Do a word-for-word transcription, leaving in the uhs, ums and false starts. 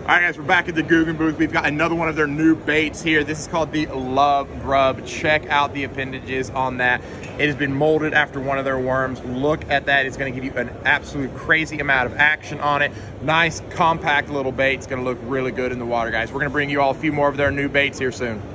All right, guys, we're back at the Googan booth. We've got another one of their new baits here. This is called the Love Grub. Check out the appendages on that. It has been molded after one of their worms. Look at that. It's going to give you an absolute crazy amount of action on it. Nice, compact little bait. It's going to look really good in the water, guys. We're going to bring you all a few more of their new baits here soon.